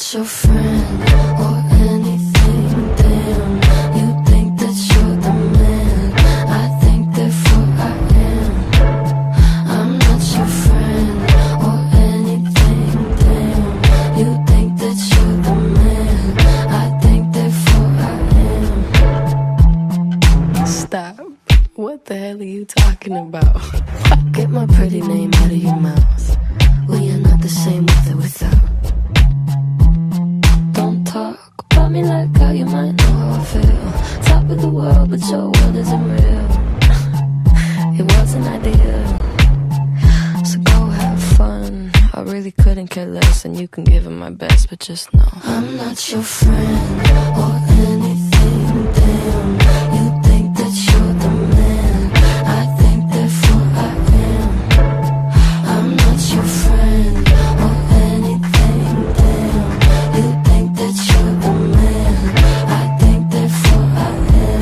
not your friend or anything, damn. You think that you're the man, I think therefore I am. I'm not your friend or anything, damn. You think that you're the man, I think therefore I am. Stop. What the hell are you talking about? Get my pretty name out of your mouth. Well, you're not the same with or without. Don't talk about me like how you might know how I feel. Top of the world, but your world isn't real. It wasn't ideal. So go have fun. I really couldn't care less, and you can give it my best, but just know I'm not your friend or anything, damn. You think that you're the man, I think therefore I am. I'm not your friend or anything, damn. You think that you're the man, I think therefore I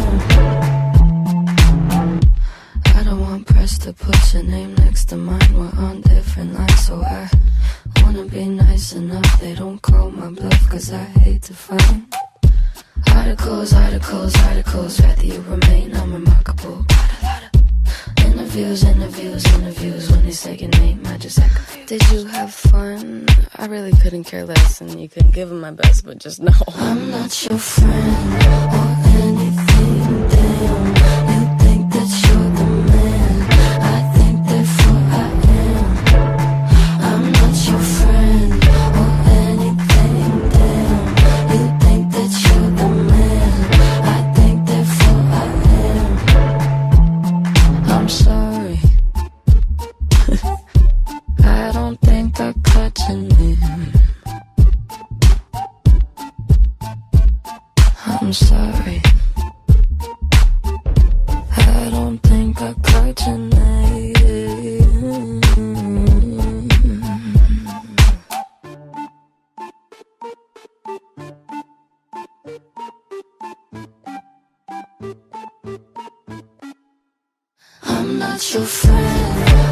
am. I don't want press to put your name next to mine. We're on different lines, so I wanna be nice enough. They don't call my bluff, cause I hate to find articles, articles, articles. Rather you remain unremarkable. Got a lot of interviews, interviews, interviews. When they say your name, I just act confused. Did you have fun? I really couldn't care less, and you could give it my best, but just know I'm not your friend or anything, damn. You think that you're the man, I think therefore I am. I'm not your friend or anything, damn. You think that you're the man, I think therefore I am. I'm sorry. I don't think I caught your name. I'm sorry. I don't think I caught your name. I'm not your friend